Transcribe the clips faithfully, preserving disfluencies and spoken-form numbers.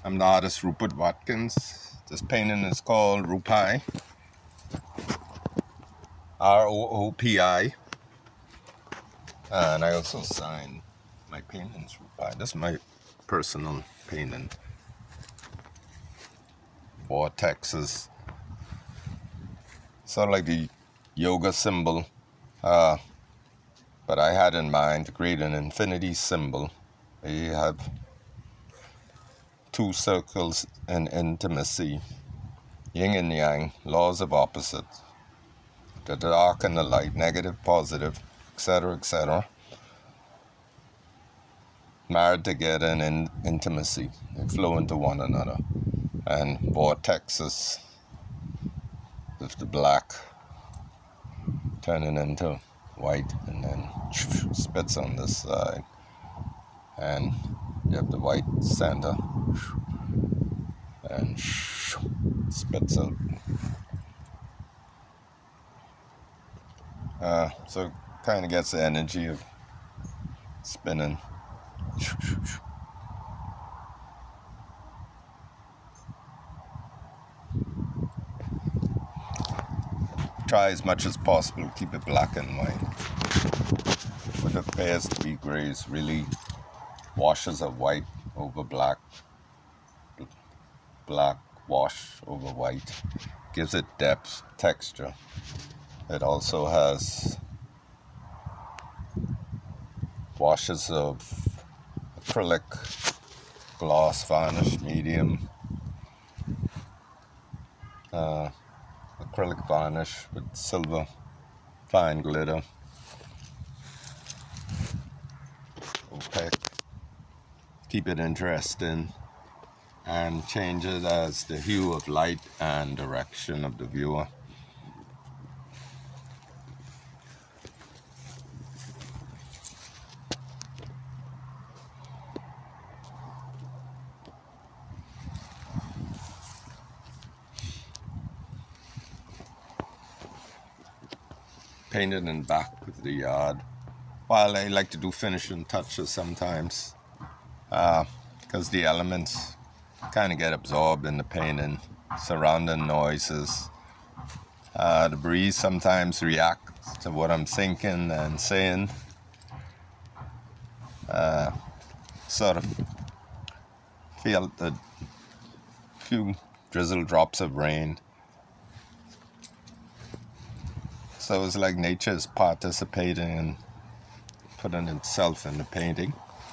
I'm the artist Rupert Watkins. This painting is called ROOP I. R O O P I. And I also sign my paintings ROOP I. This is my personal painting. Vortexes. Sort of like the yoga symbol. Uh, but I had in mind to create an infinity symbol. You have two circles in intimacy. Ying and Yang, laws of opposites. The dark and the light, negative, positive, et cetera, et cetera. Married together in, in intimacy. They flow into one another. And vortexes with the black turning into white and then spits on this side. And you have the white center and spits out. Uh, so it kind of gets the energy of spinning. Try as much as possible to keep it black and white. What appears to be grays really washes of white over black. Black wash over white. Gives it depth, texture. It also has washes of acrylic, gloss, varnish, medium, uh, acrylic varnish with silver, fine glitter, opaque. Keep it interesting and change it as the hue of light and direction of the viewer. Painted in back of the yard. While I like to do finishing touches sometimes, because uh, the elements kind of get absorbed in the painting, surrounding noises. Uh, the breeze sometimes reacts to what I'm thinking and saying. Uh, sort of feel the few drizzle drops of rain. So it's like nature is participating and putting itself in the painting.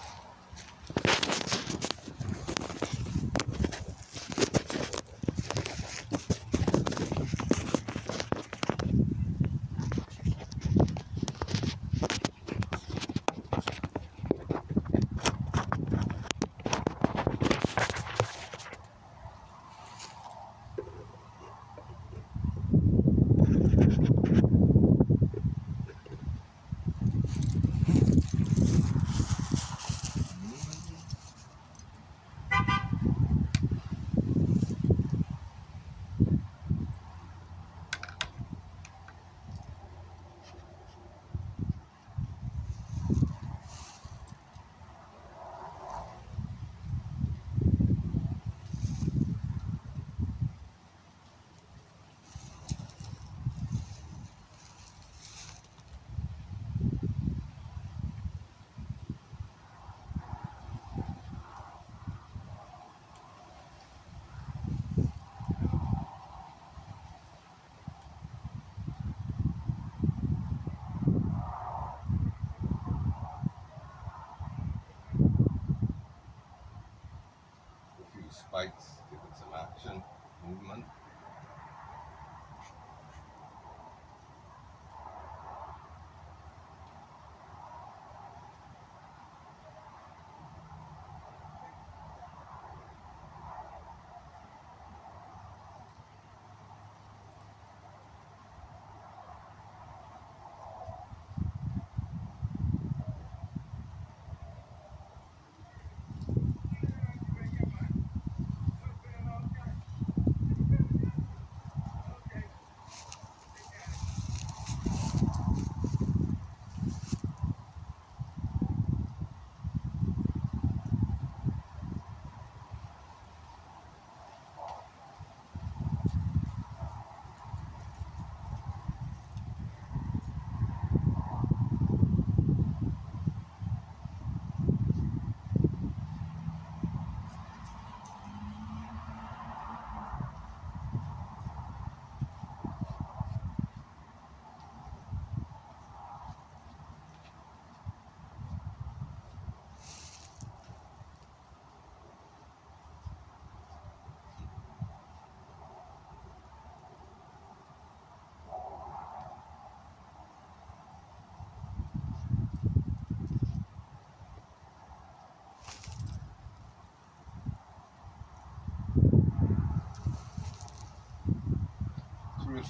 Spikes, give it some action, movement.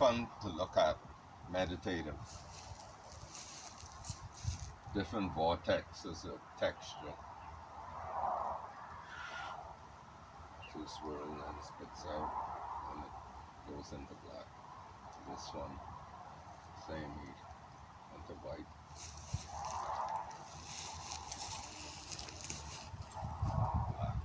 fun to look at, meditative. Different vortexes of texture. So swirl and then spits out and it goes into black. This one, same heat, into white. Black.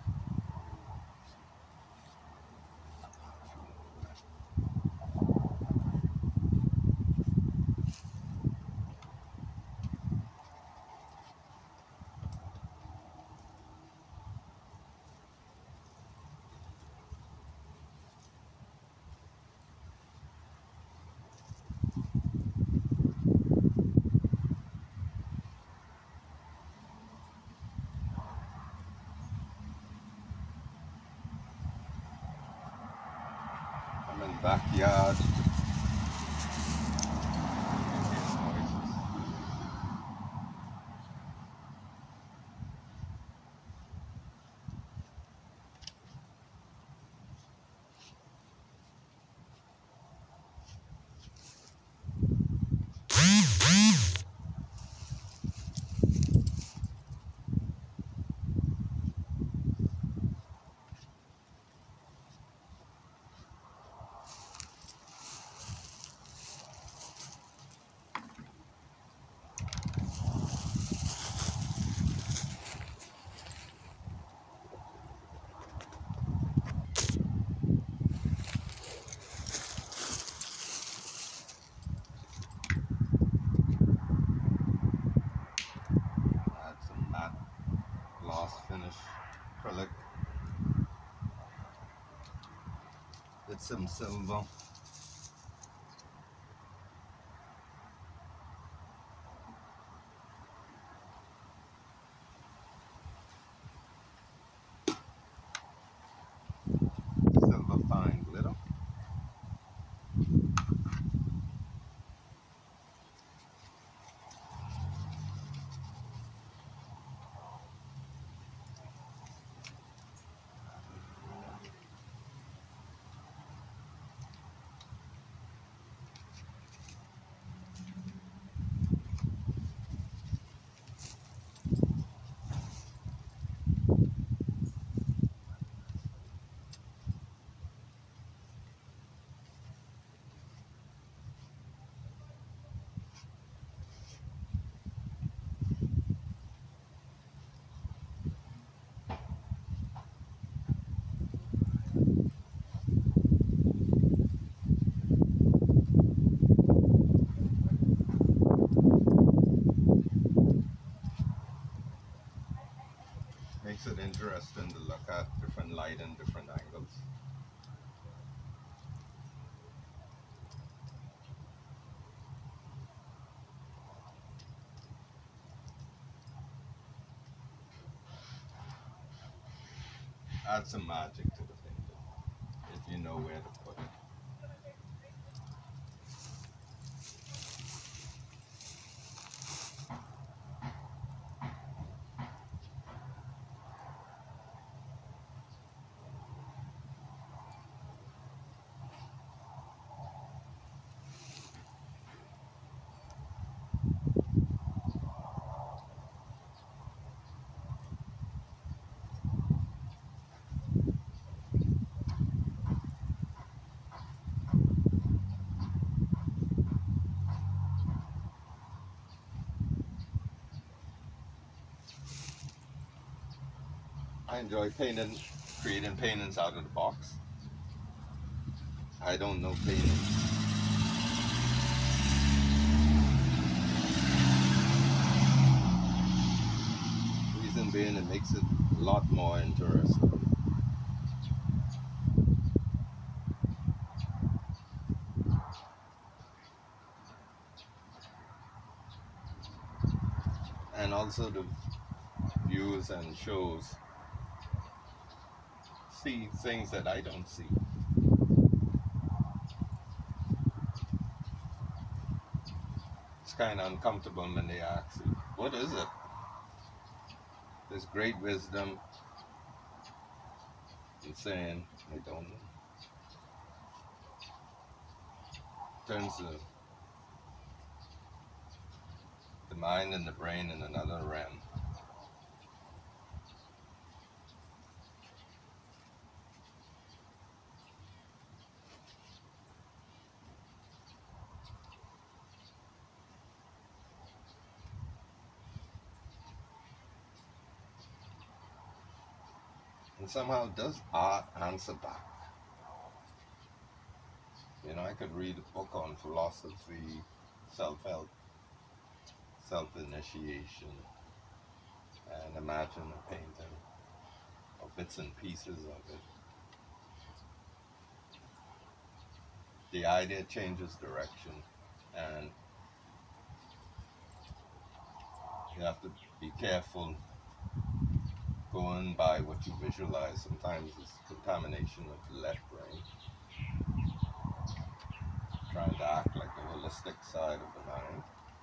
I'm in the backyard. Finish acrylic with some silver. Silver fine glitter. Makes it interesting to look at different light and different angles. Add some magic to the painting if you know where to put it. I enjoy painting, creating paintings out of the box. I don't know painting. Reason being, it makes it a lot more interesting. And also the views and shows see things that I don't see. It's kind of uncomfortable when they ask you, what is it? There's great wisdom in saying, I don't know. turns the, the mind and the brain in another realm. And somehow does art answer back? You know, I could read a book on philosophy, self-help, self-initiation, and imagine a painting or bits and pieces of it. The idea changes direction, and you have to be careful going by what you visualize. Sometimes it's contamination of the left brain, trying to act like the holistic side of the mind.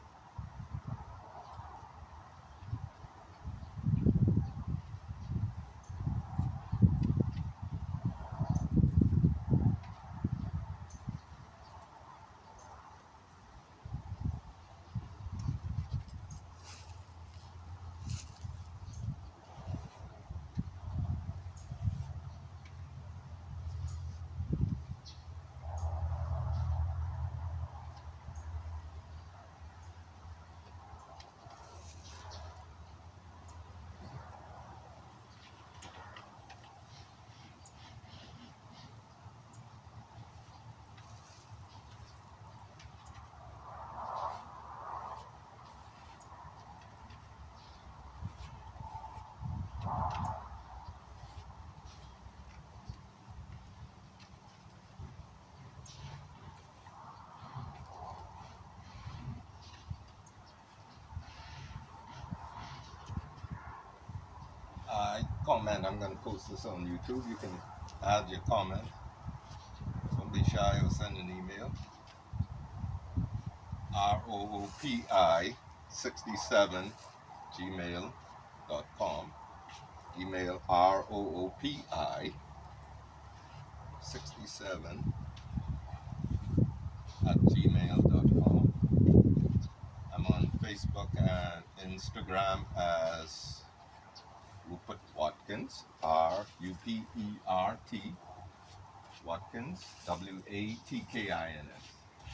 I comment, I'm going to post this on YouTube. You can add your comment. Don't be shy or send an email. R O O P I sixty-seven gmail dot com. Email R O O P I sixty-seven at gmail dot com. I'm on Facebook and Instagram as Rupert Watkins, R U P E R T, Watkins, W A T K I N S.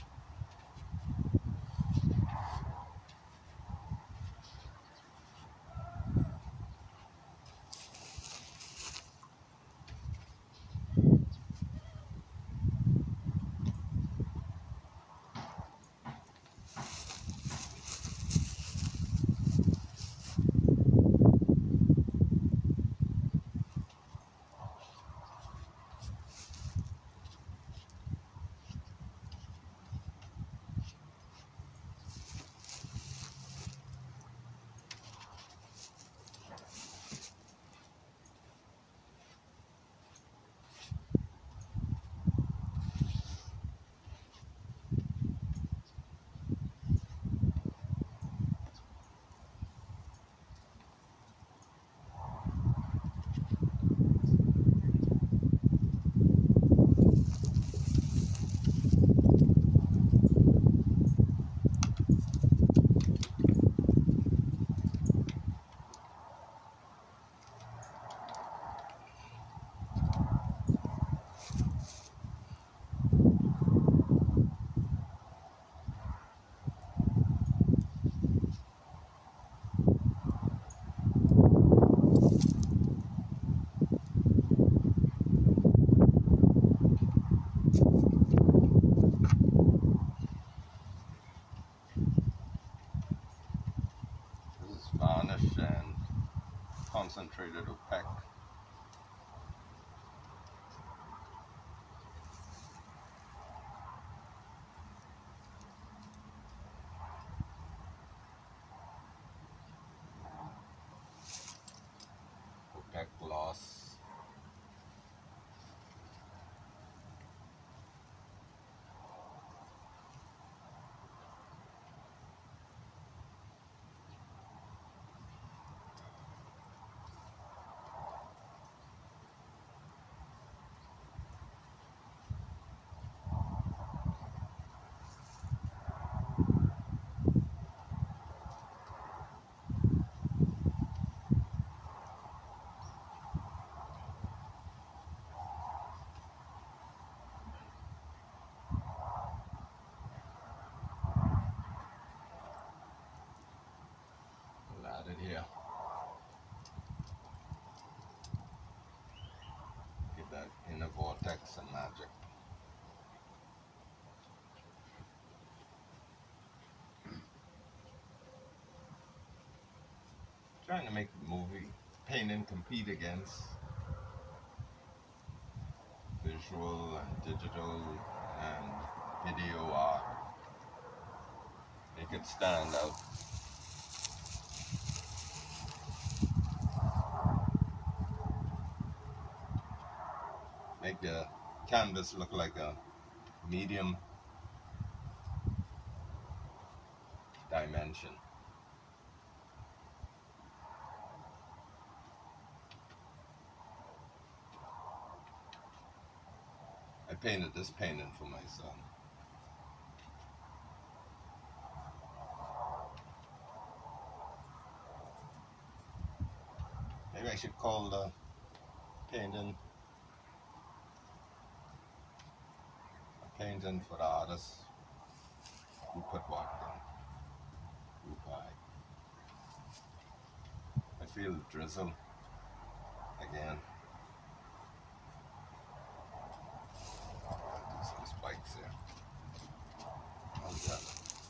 Varnish and concentrated opaque. Opaque gloss. some magic. Trying to make the movie painting compete against visual and digital and video art. Make it stand out. Make the canvas look like a medium dimension. I painted this painting for my son. Maybe I should call the painting a painting for the artist Rupert Watkins. Roop I. I feel the drizzle again. I'll do some spikes here. How's that?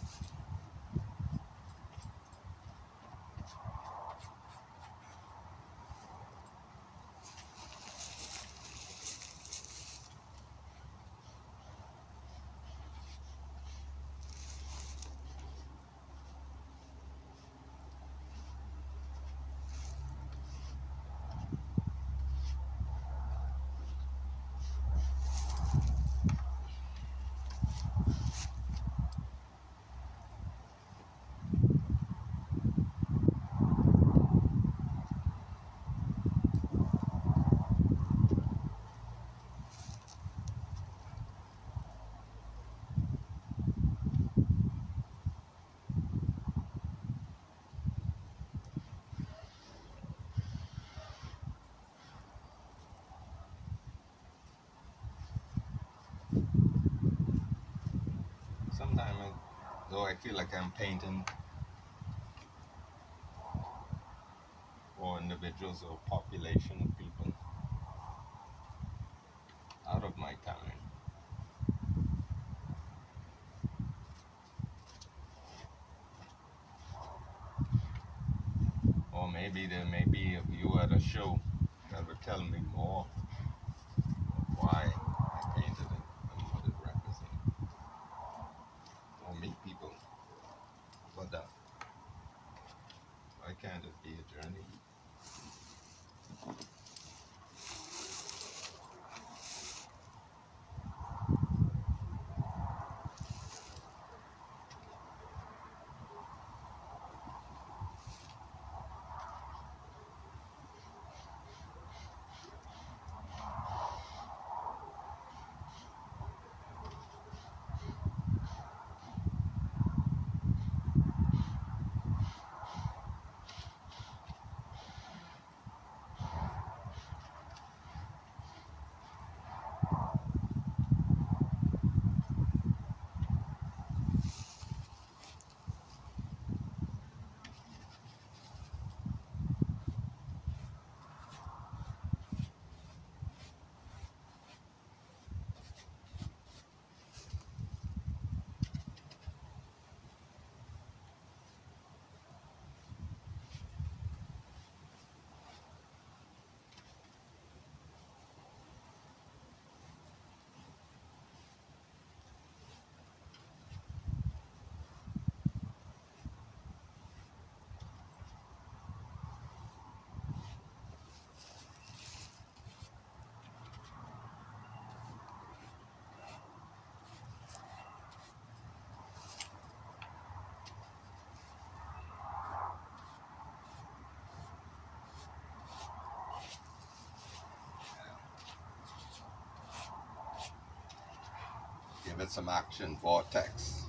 Sometimes, though, I feel like I'm painting for individuals or population of people out of my time. Or maybe there may be a view at a show that would tell me more why I painted it and what it represents. Or meet people. But uh, why can't it be a journey? Give it some action, vortex.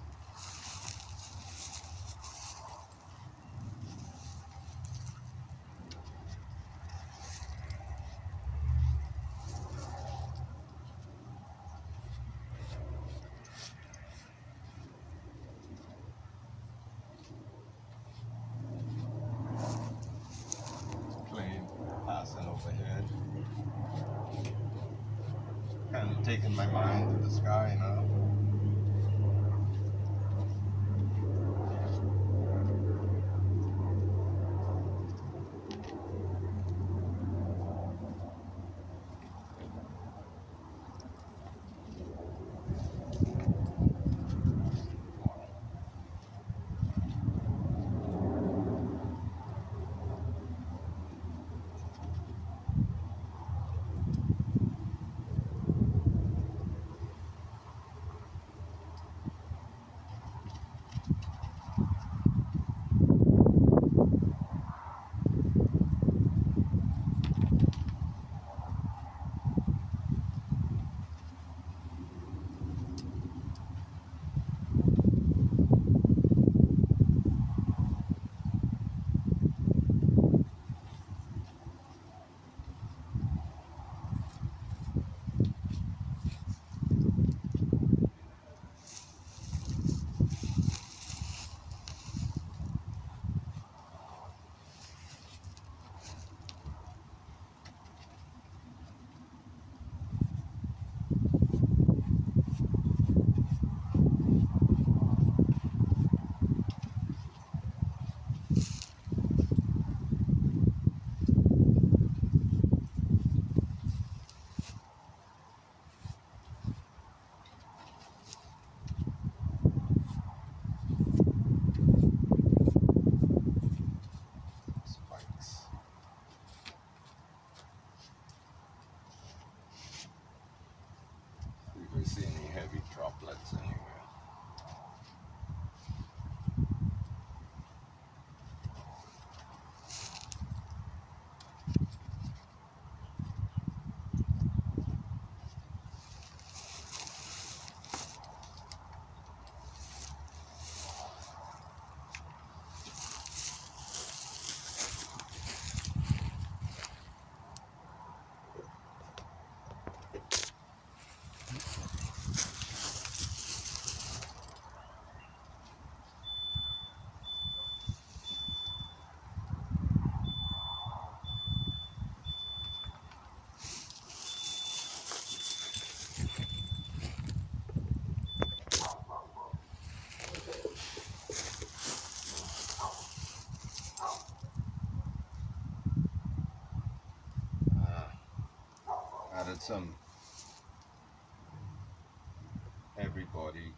Plane passing overhead. Kind of taking my mind to the sky now. See any heavy droplets anywhere. Added some everybody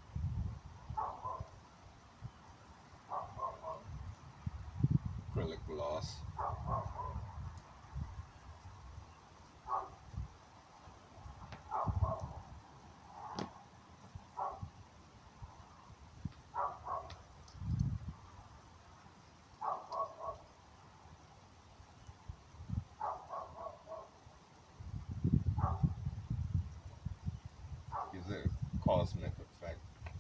acrylic gloss. Gives it a cosmic effect.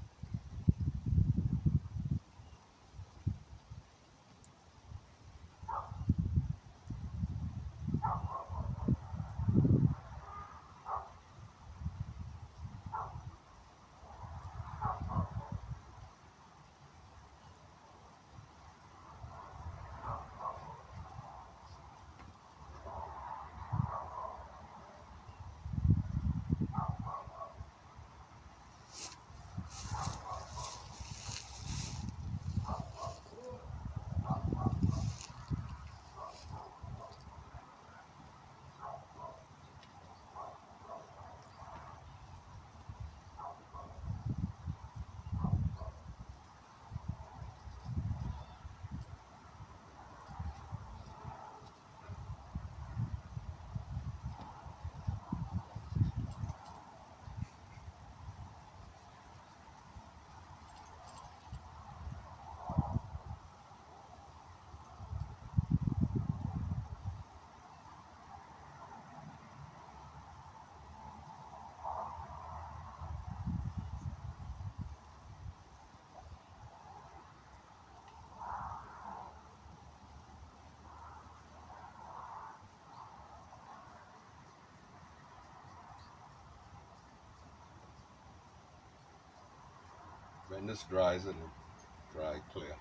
When this dries, it'll dry clear.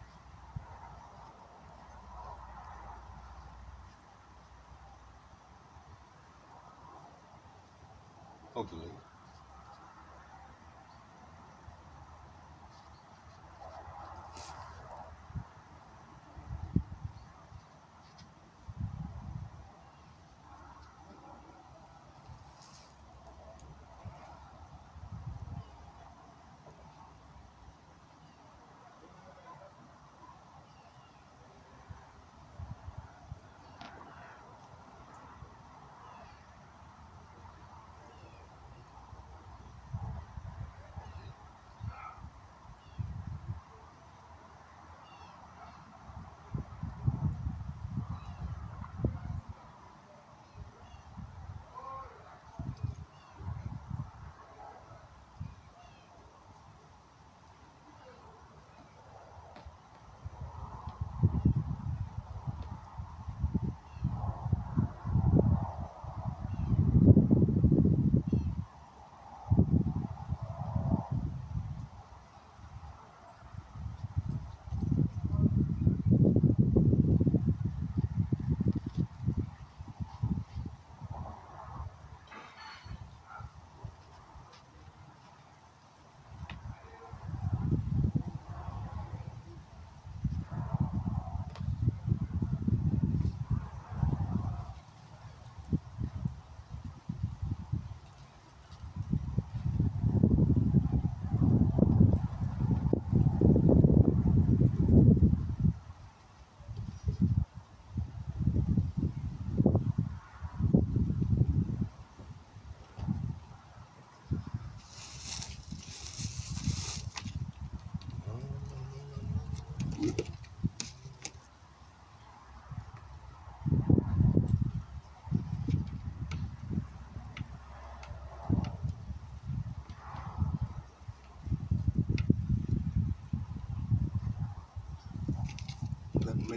Hopefully.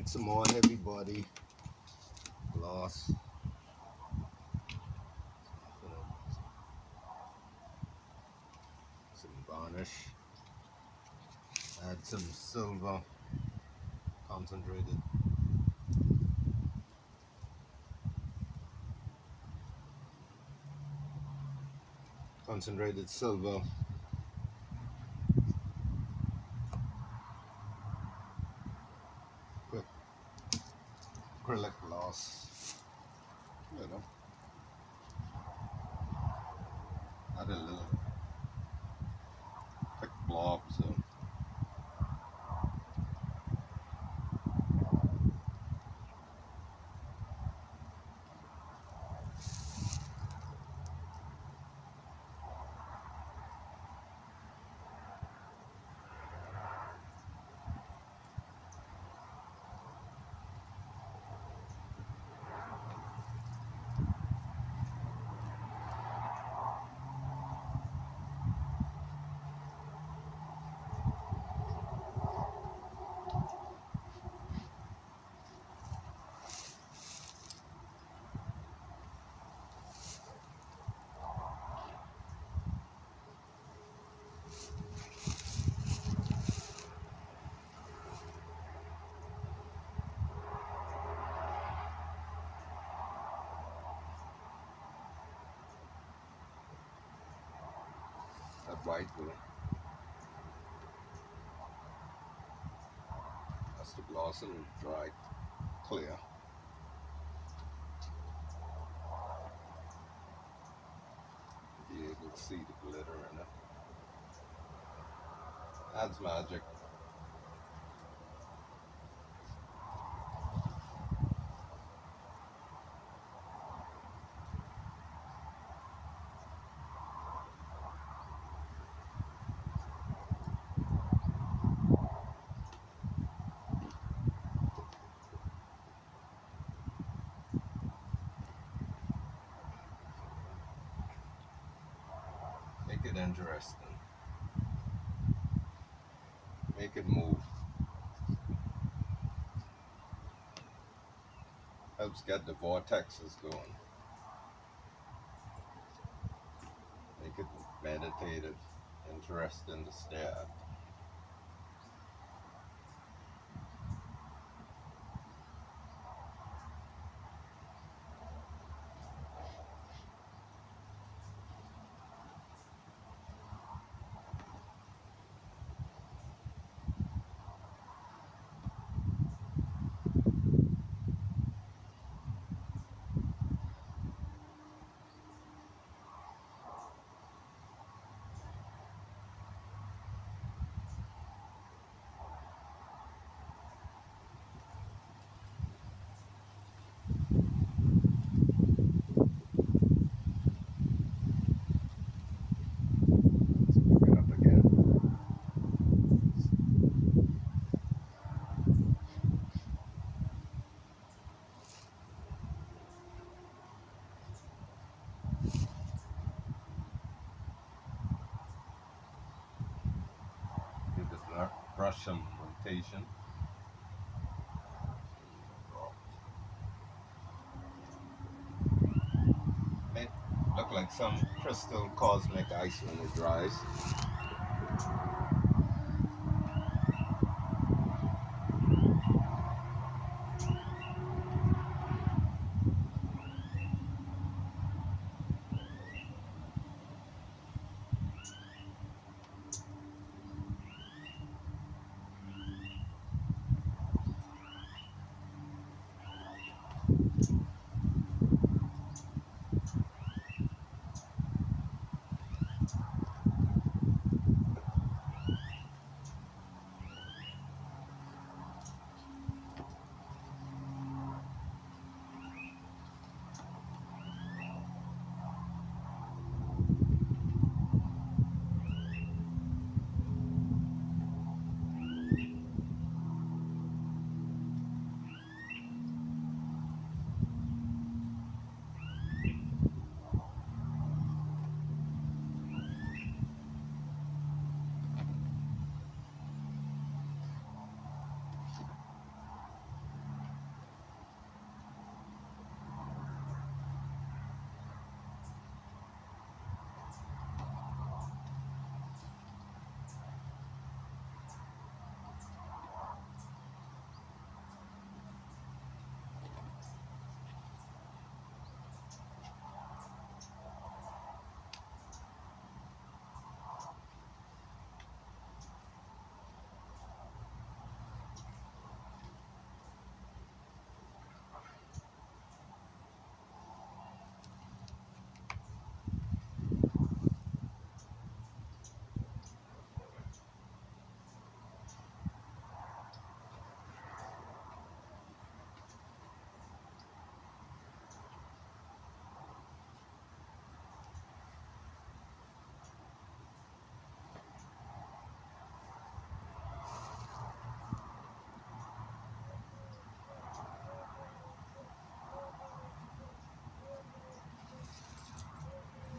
get some more heavy body gloss. Some varnish. Add some silver concentrated. Concentrated silver. Quick acrylic gloss. You know. Add a little thick blob, so that white will that's the gloss and dry clear. Be able to see the glitter in it. Adds magic. Make it interesting. Make it move. Helps get the vortexes going. Make it meditative, interesting to stare at. Brush some rotation. May look like some crystal cosmic ice when it dries.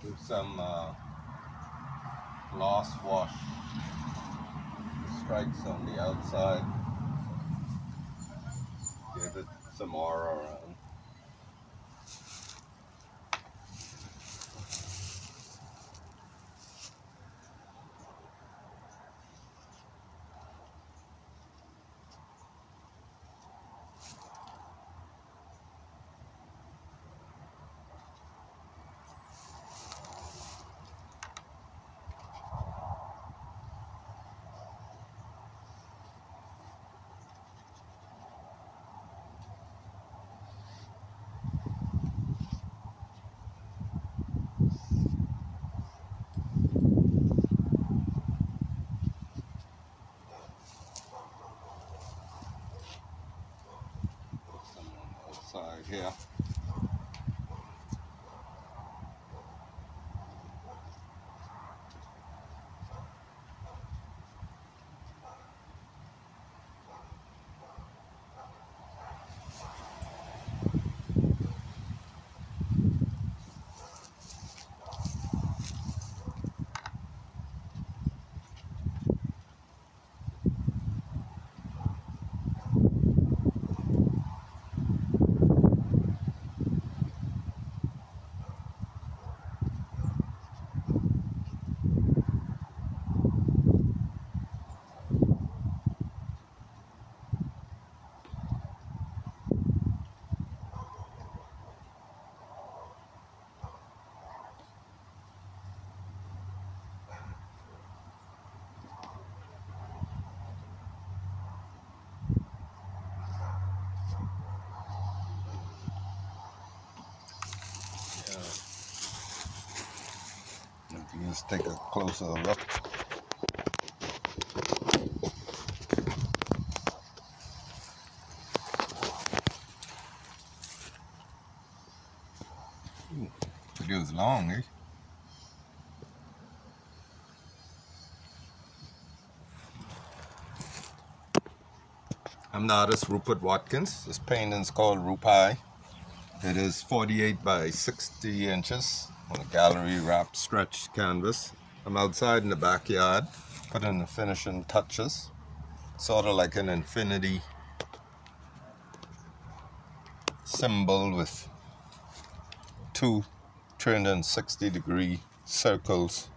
Do some uh, gloss wash strikes on the outside. Give it some aura around. Outside here. Let's take a closer look. Ooh, it goes long, eh? I'm the artist Rupert Watkins. This painting is called ROOP I. It is forty-eight by sixty inches on a gallery wrap stretch canvas. I'm outside in the backyard, putting the finishing touches. Sort of like an infinity symbol with two three hundred sixty degree circles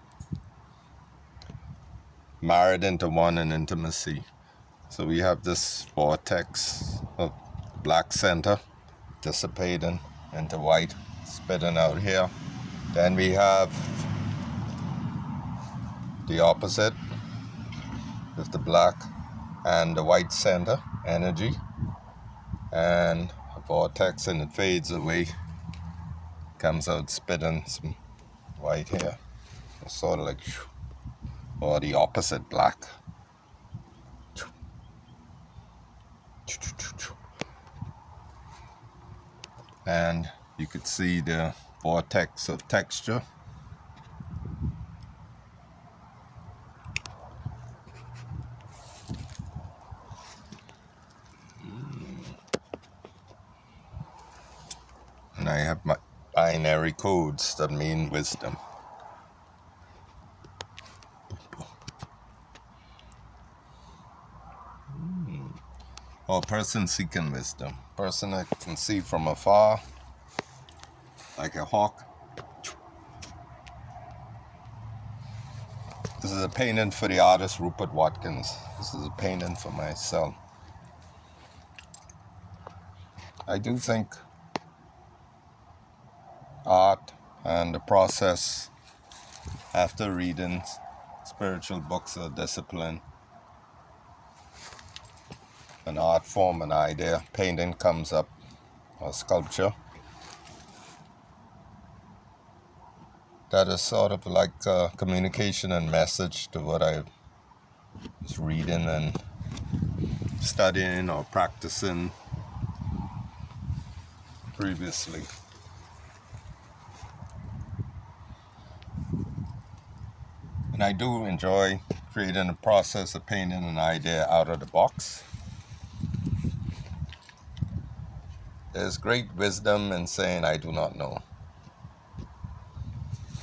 married into one in intimacy. So we have this vortex of black center dissipating into white, spitting out here. Then we have the opposite with the black and the white center energy, and a vortex, and it fades away, comes out spitting some white here. It's sort of like, or the opposite, black. And you could see the vortex of texture. And I have my binary codes that mean wisdom. Or person seeking wisdom. Person that can see from afar, like a hawk. This is a painting for the artist Rupert Watkins. This is a painting for myself. I do think art and the process after reading spiritual books or discipline, an art form, an idea, painting comes up, or sculpture. That is sort of like a communication and message to what I was reading and studying or practicing previously. And I do enjoy creating a process of painting an idea out of the box. There's great wisdom in saying I do not know.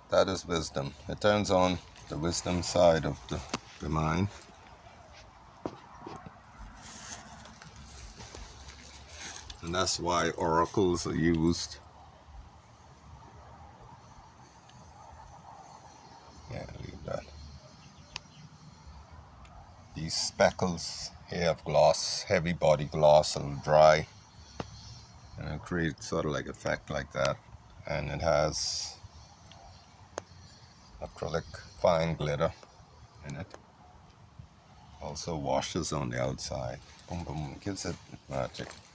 that is wisdom. It turns on the wisdom side of the, the mind. And that's why oracles are used. Yeah, leave that. These speckles here of gloss, heavy body gloss, will dry. And it'll create sort of like effect like that. And it has acrylic fine glitter in it. Also washes on the outside. Boom, boom, gives it magic.